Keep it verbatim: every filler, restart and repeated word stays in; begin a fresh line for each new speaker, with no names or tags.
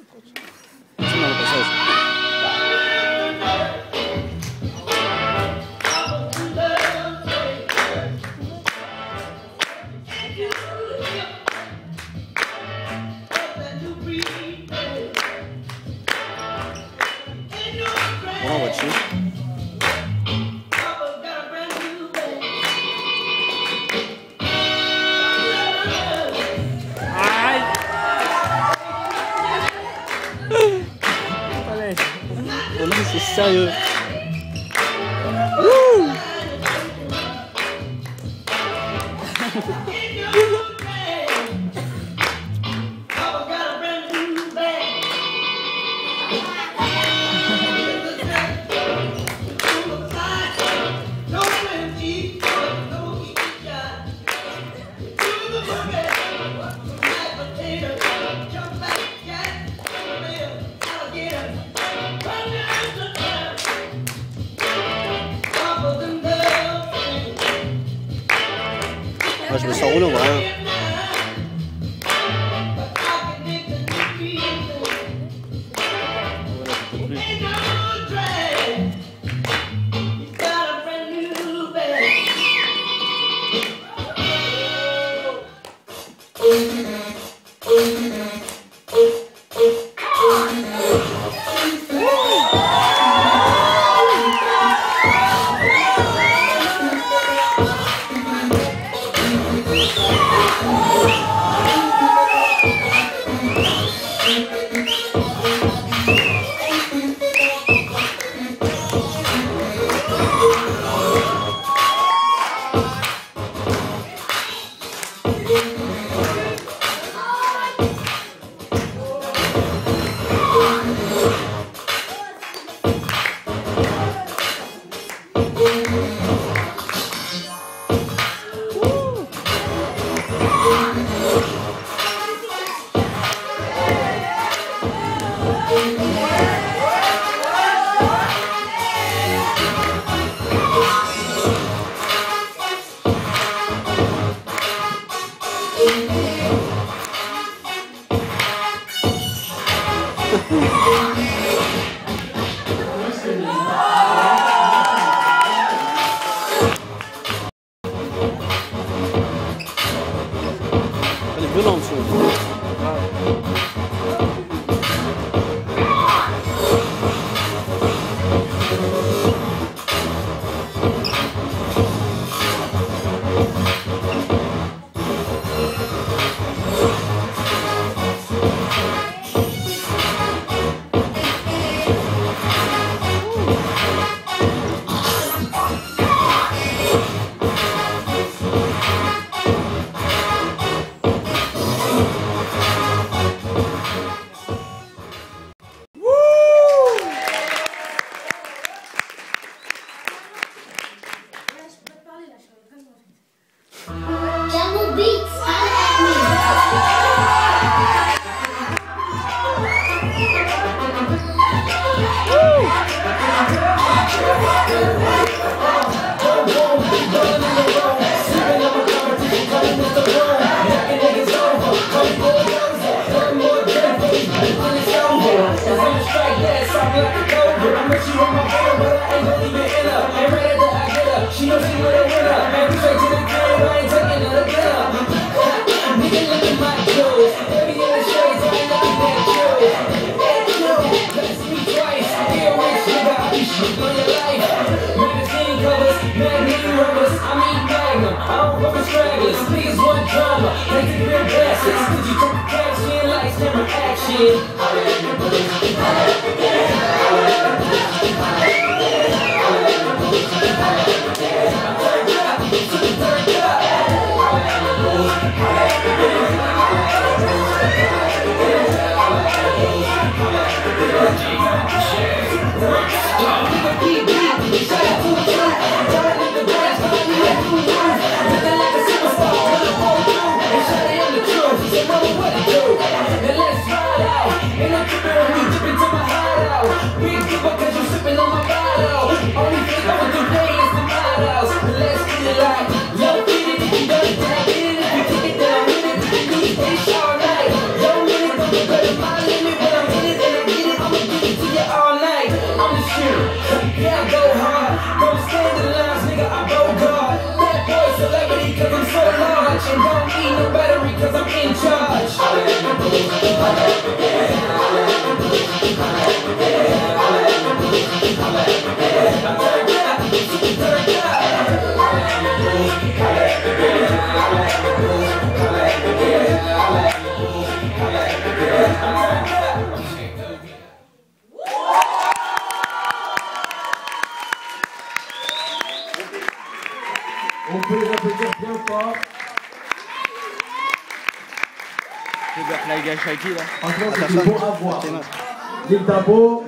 Eso no lo pasas. Vamos a ver. C'est sérieux. Wouh. Ah, je me sens roulant, voilà. Elle est violente, ça.
Jungle Beats.
She knows she with a winner, and we straight to the crib, I ain't taking her to dinner. Nigga, look at my clothes, baby in the shades, I ain't looking that clothes. Hey, yo, let's meet twice, here with you, got me shit on your life. Magazine covers, magazine rubbers, I mean magnum, I don't fuck with stragglers, please one drama, take the real glasses, could you take the caption, lights, camera, action. Let's ride out, and I'm tripping on me, dipping to my hideout. Big dipper, cause you sipping on my body. And don't need no battery cause I'm in charge.
On peut les applaudir bien fort.
Je vais faire la gâche à qui là?
Franchement, c'était beau à voir.
T'es note.
Lil Dabo,